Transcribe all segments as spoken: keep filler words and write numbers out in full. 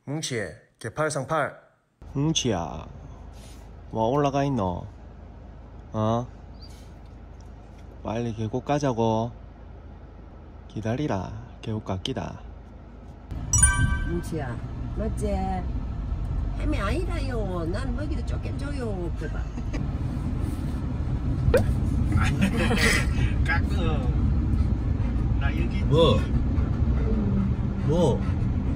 뭉치, 개팔상팔. 뭉치야, 뭐 올라가 있노? 어? 빨리 계곡 가자고. 기다리라, 계곡 갈기다. 뭉치야, 맞지? 햄이 아니라요. 난 먹이도 조금 줘요. 그봐. 까끔. 나 여기. 뭐? 뭐?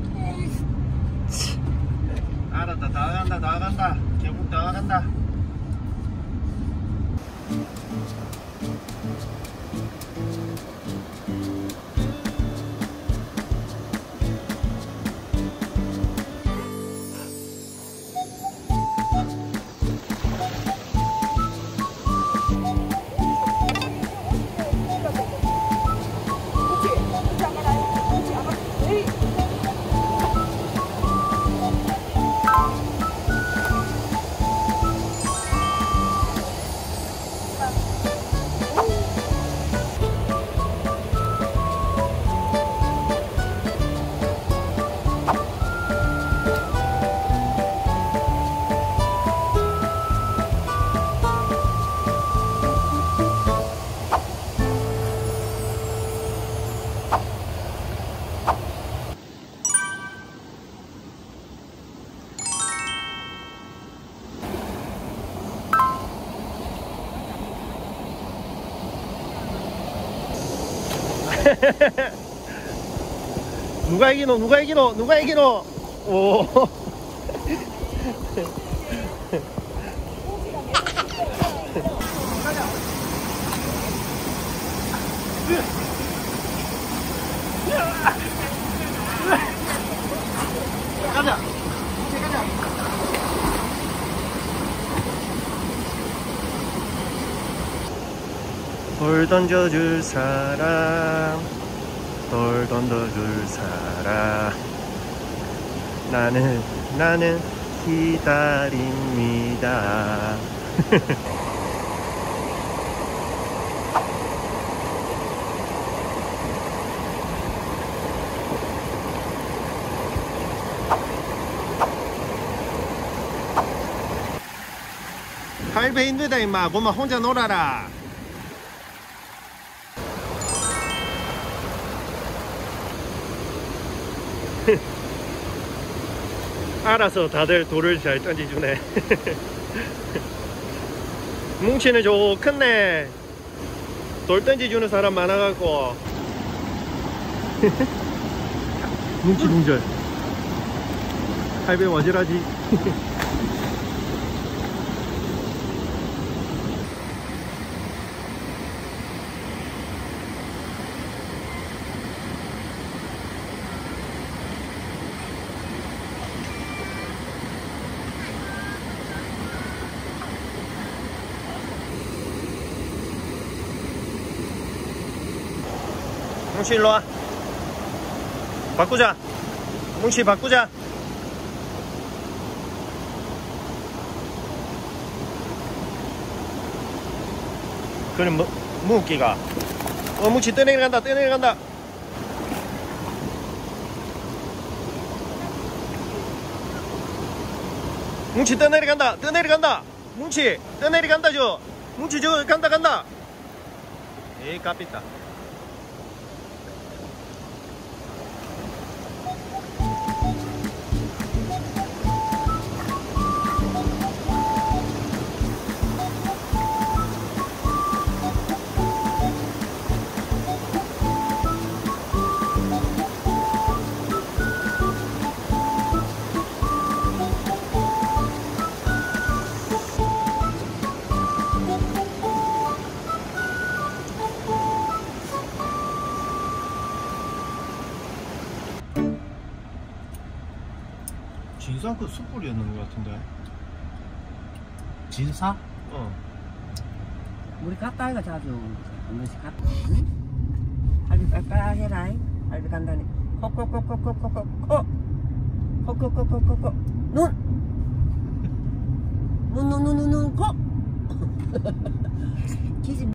알았다, 다 간다, 다 간다. 계곡 다 간다. 누가 이기노? 누가 이기노? 누가 이기노? 오. 가자. 가자. 돌 던져줄 사람, 돌 던져줄 사람. 나는 나는 기다립니다. 할배 힘들다 임마. 고마 혼자 놀아라. 알아서 다들 돌을 잘 던져주네. 뭉치는 저 큰네. 돌 던져주는 사람 많아갖고. 뭉치 동절. 할배 와지라지. 뭉치 일로와. 바꾸자. 뭉치 바꾸자. 그럼 뭐, 뭉기가 어 뭉치 떠내려간다 떠내려간다. 뭉치 떠내려간다 떠내려간다. 뭉치 떠내려간다. 저 뭉치 저 간다 간다. 에이 깝있다. 진사 그 숯불이었는 것 같은데. 진사? 어. 우리 갔다 이가 자주 한 번씩 갔다. 응? 할비 빨빨 해라. 할비 간다니. 코코코코코코코. 코코코코코코. 눈. 눈 눈 눈 눈 눈 코. 기지.